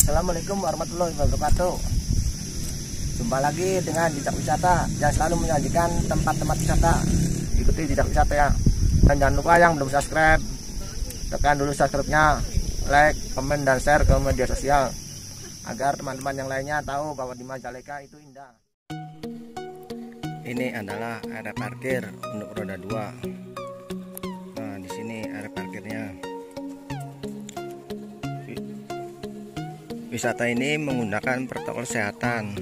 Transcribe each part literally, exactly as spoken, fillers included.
Assalamualaikum warahmatullahi wabarakatuh. Jumpa lagi dengan Jejak Wisata yang selalu menyajikan tempat-tempat wisata. Ikuti Jejak Wisata ya. Dan jangan lupa yang belum subscribe, tekan dulu subscribe-nya, like, komen, dan share ke media sosial agar teman-teman yang lainnya tahu bahwa di Majalengka itu indah. Ini adalah area parkir untuk roda dua. Nah, di sini area parkirnya. Wisata ini menggunakan protokol kesehatan.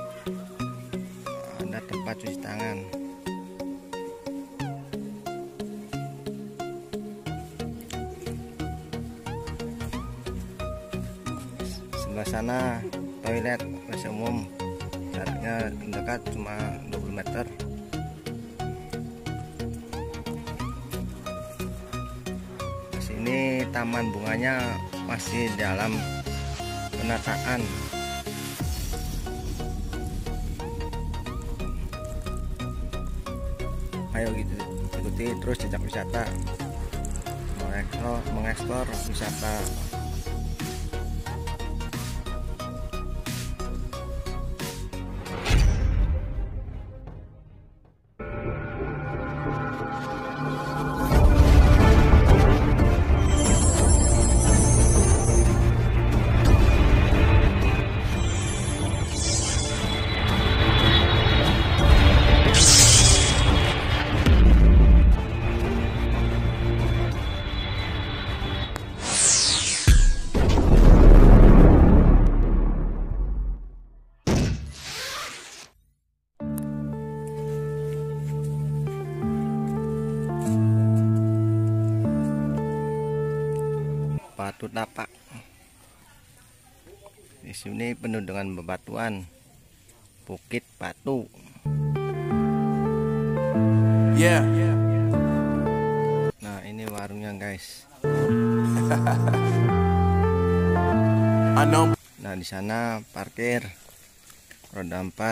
Ada tempat cuci tangan. Sebelah sana toilet masih umum, jaraknya dekat cuma dua puluh meter. Di sini taman bunganya masih dalam penataan. Ayo gitu, ikuti terus Jejak Wisata mengeksplor, mengeksplor wisata. Batu Tapak. Di sini penuh dengan bebatuan, bukit batu. Yeah. Nah, ini warungnya guys. I know. Nah, di sana parkir roda empat.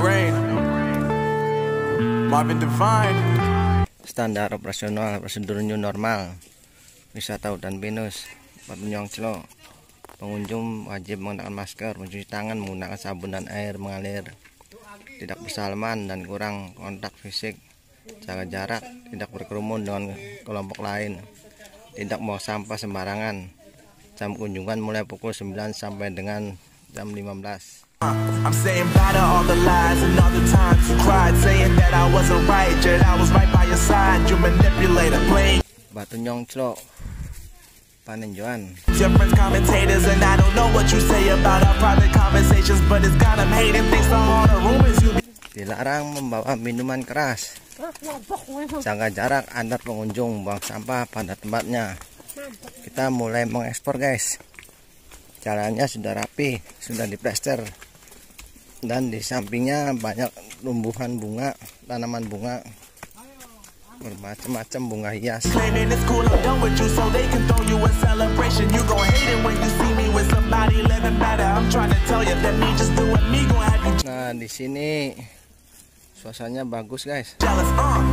Marvin Divine. Standar operasional prosedur new normal. Wisata hutan pinus. Batunyong Clo. Pengunjung wajib menggunakan masker, mencuci tangan menggunakan sabun dan air mengalir, tidak bersalaman dan kurang kontak fisik, jaga jarak, tidak berkerumun dengan kelompok lain, tidak membawa sampah sembarangan. Jam kunjungan mulai pukul sembilan sampai dengan jam lima belas. I'm saying bye to all the lies and all the times you cried, saying that I wasn't right, yet I was right by your side. You manipulator, playing Batunyong Clo. Paninjuan. your friends commentators, and I don't know what you say about our private conversations, but it's got them hating things to all the rumors you be. Dilarang membawa minuman keras. Jaga jarak antar pengunjung, buang sampah pada tempatnya. Kita mulai mengekspor guys. Jalannya sudah rapi, sudah diplester, dan di sampingnya banyak tumbuhan bunga, tanaman bunga, bermacam-macam bunga hias. Claiming it's cool, I'm done with you, so they can throw you a celebration. You gon' hate it when you see me with somebody living better. I'm trying to tell you that me just doing me gon' have you Nah, di sini suasananya bagus guys. jealous. Uh.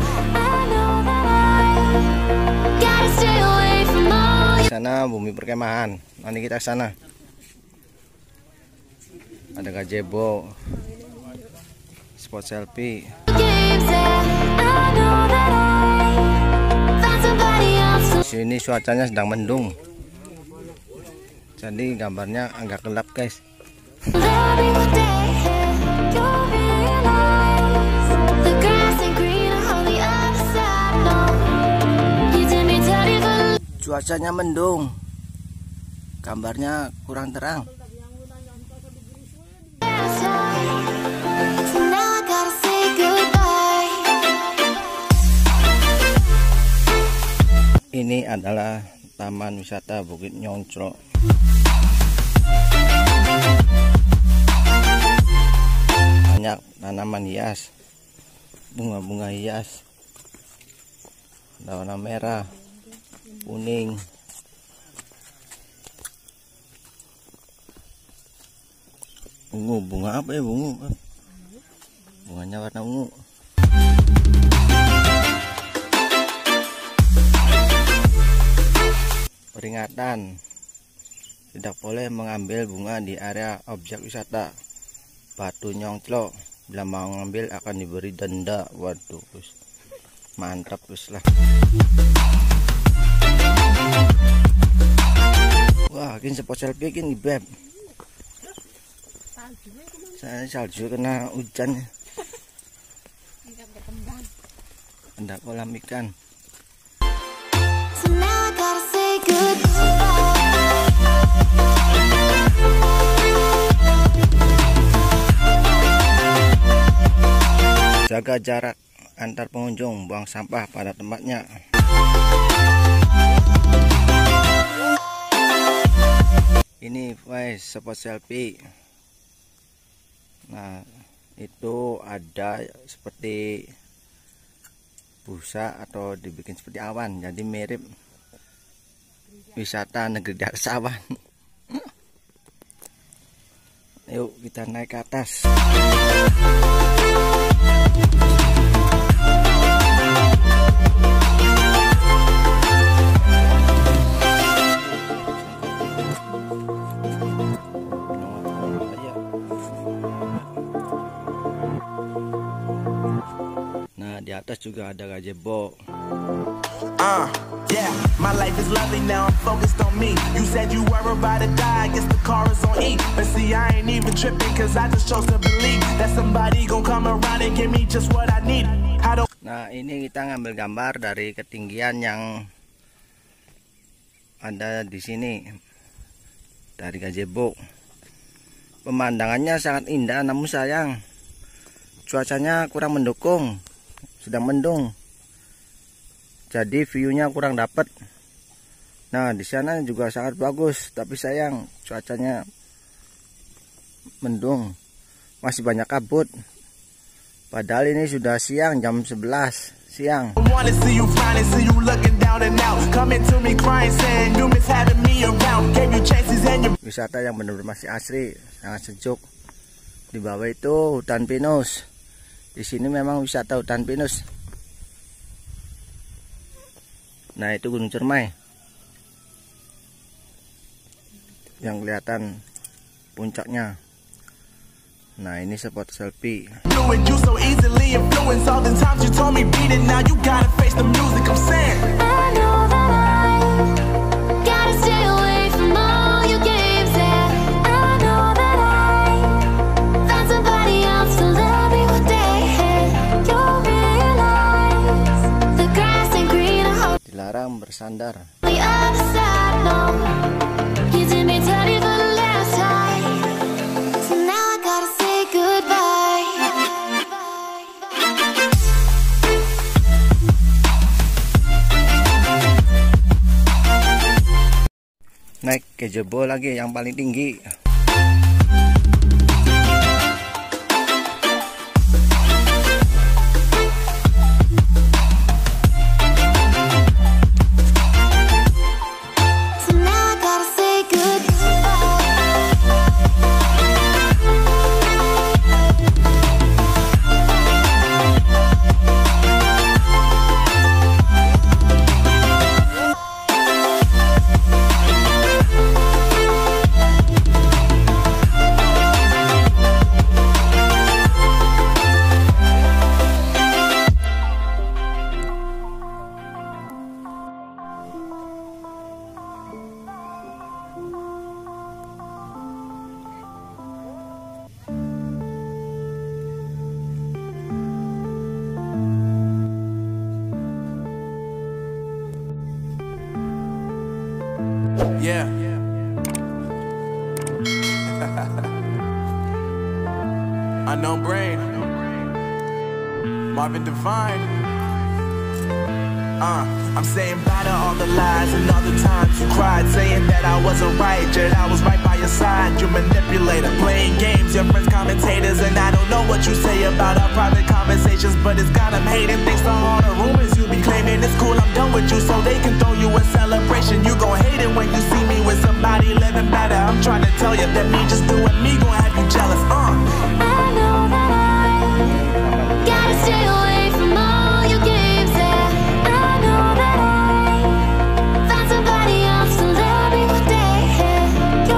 Di sana bumi perkemahan. Nanti kita ke sana. Ada gazebo, spot selfie. Di sini cuacanya sedang mendung, jadi gambarnya agak gelap guys. Cuacanya mendung, gambarnya kurang terang. Ini adalah Taman Wisata Bukit Nyong Clo. Banyak tanaman hias, bunga-bunga hias, ada warna merah, kuning, ungu. Bunga apa ya, bungu? Bunganya warna ungu. Peringatan Tidak boleh mengambil bunga di area objek wisata Batu Nyongclo. Bila mau ngambil akan diberi denda. Waduh, bus. Mantap bus lah. Wah, ini spot selfie ini beb. Saya salju kena hujan. Ada kolam ikan. Jaga jarak antar pengunjung, buang sampah pada tempatnya. Ini guys, spot selfie. Nah, itu ada seperti busa atau dibikin seperti awan, jadi mirip wisata negeri di atas awan. Yuk kita naik ke atas. Nah, di atas juga ada gazebo. Uh, yeah, my life is lovely now, I'm focused on me. You said you were about to die, I guess the car is on E. But see, I ain't even tripping, cause I just chose to believe that somebody gon' come around and give me just what I need. I don't... Nah, ini kita ngambil gambar dari ketinggian yang ada di sini, dari gazebo. Pemandangannya sangat indah, namun sayang cuacanya kurang mendukung, sedang mendung. Jadi view-nya kurang dapat. Nah, di sana juga sangat bagus, tapi sayang cuacanya mendung. Masih banyak kabut. Padahal ini sudah siang, jam sebelas siang. Wisata yang benar-benar masih asri, sangat sejuk. Di bawah itu hutan pinus. Di sini memang wisata hutan pinus. Nah, itu Gunung Cermai yang kelihatan puncaknya. Nah, ini spot selfie. Dilarang bersandar. Naik ke jebol lagi yang paling tinggi. Yeah. Unknown Brain, Marvin Devine. Uh, I'm saying bye to all the lies and all the times you cried, saying that I wasn't right, yet I was right by your side. You manipulator, playing games, your friends commentators, and I don't know what you say about our private conversations, but it's got them hating. Thanks to all the rumors you be claiming. It's cool, I'm done with you, so they can throw you a celebration. You gon' hate it when you see me with somebody living better. I'm trying to tell you that me just doing me gon' have you jealous. Uh. I know that I gotta stay away from all your games. Yeah, I know that I found somebody else to love me one day. Yeah,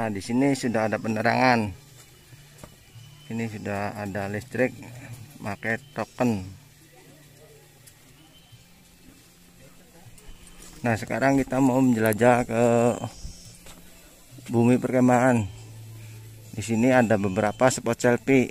Nah, di sini sudah ada penerangan. Ini sudah ada listrik pakai token. Nah, sekarang kita mau menjelajah ke bumi perkemahan. Di sini ada beberapa spot selfie.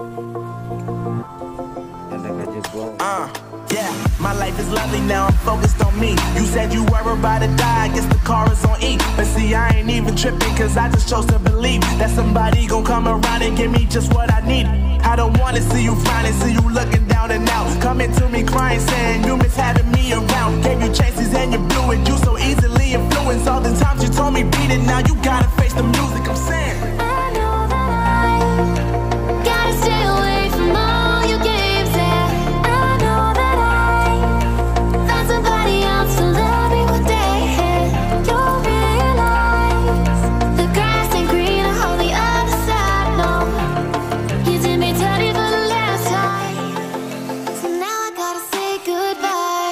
Ada gazebo. Uh, yeah, my life is lovely now. I'm focused on me. You said you were about to die. I guess the car is on E. But see, I ain't even tripping, cause I just chose to believe that somebody gon' come around and give me just what I need. I don't wanna see you finding, see you looking down and out. Coming to me crying, saying you miss having me around. Gave you chances and you blew it. You so easily influenced. All the times you told me beat it, now you gotta face the music. I'm saying I know that I gotta stay away from all your games. Yeah, I know that I found somebody else to love me one day. You'll realize the grass ain't greener on the other side. No, you did me dirty for the last time, so now I gotta say goodbye.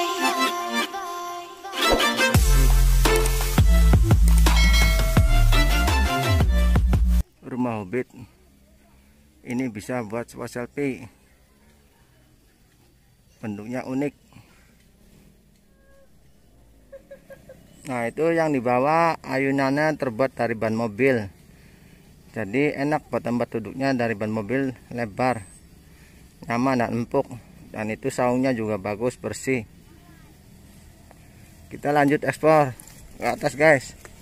Rumah Hobbit ini bisa buat spot selfie. Bentuknya unik. Nah, itu yang di bawah ayunannya terbuat dari ban mobil. Jadi enak buat tempat duduknya, dari ban mobil lebar, nyaman dan empuk. Dan itu saungnya juga bagus, bersih. Kita lanjut eksplor ke atas, guys.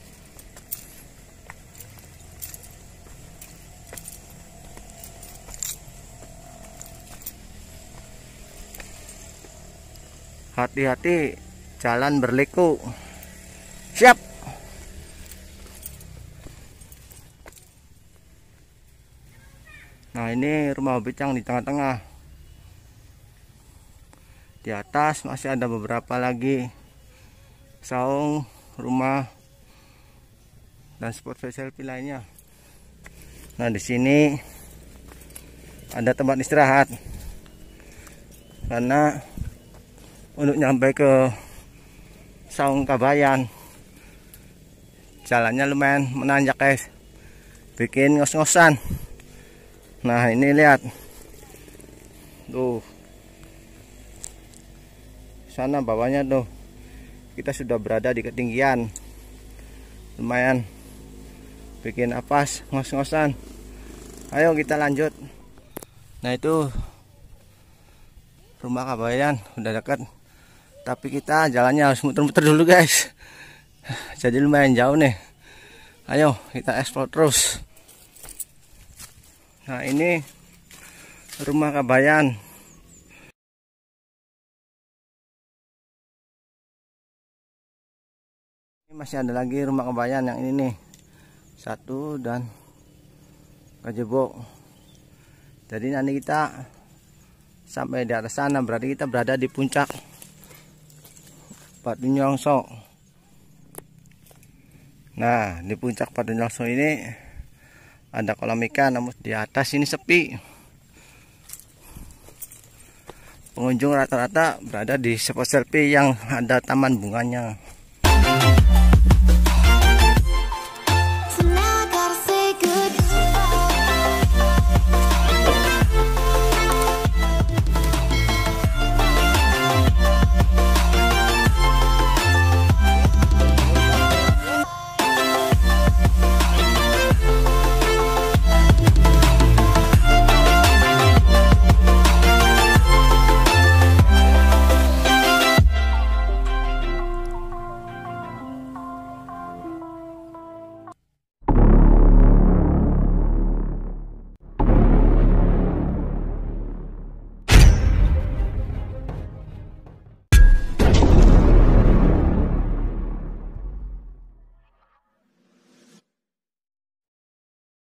Hati-hati, jalan berliku. Siap. Nah, ini rumah Hobbit yang di tengah-tengah. Di atas masih ada beberapa lagi saung, rumah, dan spot selfie lainnya. Nah, di sini ada tempat istirahat. Karena untuk nyampe ke saung Kabayan, jalannya lumayan menanjak, guys, bikin ngos-ngosan. Nah, ini lihat tuh, sana bawahnya tuh, kita sudah berada di ketinggian lumayan, bikin apas, ngos-ngosan. Ayo kita lanjut. Nah, itu rumah Kabayan udah dekat, tapi kita jalannya harus muter-muter dulu, guys. Jadi lumayan jauh nih. Ayo kita eksplor terus. Nah, ini rumah Kabayan. Ini masih ada lagi rumah Kabayan yang ini nih, satu dan gazebo. Jadi nanti kita sampai di atas sana, berarti kita berada di puncak Patunjongso. Nah, di puncak Patunjongso ini ada kolam ikan, namun di atas ini sepi. Pengunjung rata-rata berada di spot selfie yang ada taman bunganya.